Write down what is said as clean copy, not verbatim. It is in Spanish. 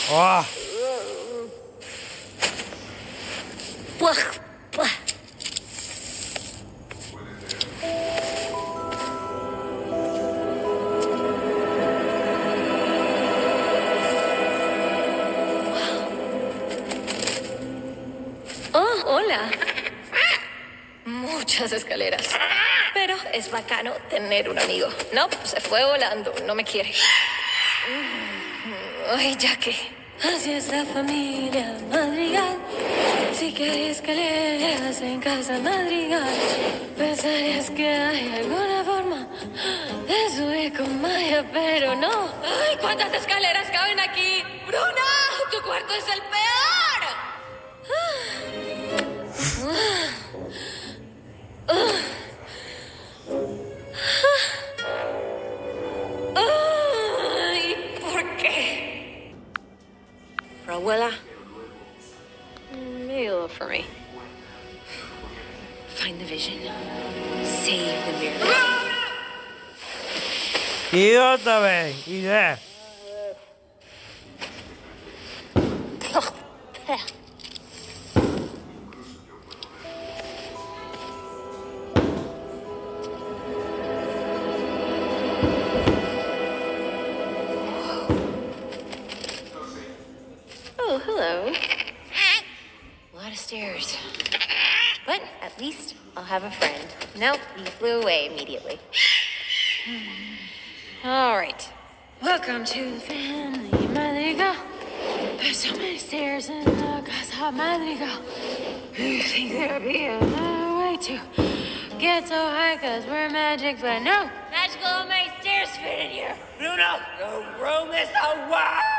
Oh. Oh, hola. Muchas escaleras. Pero es bacano tener un amigo. No, se fue volando. No me quiere. Ay, ya que. Así es la familia Madrigal. Si quieres escaleras en casa Madrigal, pensarías que hay alguna forma de subir con Maya, pero no. Ay, ¿cuántas escaleras caben aquí? ¡Bruna! ¡Tu cuarto es el peor! Ay, ¿por qué? For abuela, maybe a little for me. Find the vision. Save the mirror. Y otra vez. Y ya. Oh, hello. A lot of stairs. But at least I'll have a friend. Nope, he flew away immediately. All right. Welcome to the family Madrigal. There's so many stairs in the Casa Madrigal. You think there'd be another way to get so high because we're magic, but no. Magical, how many stairs fit in here? Bruno, the room is a wow!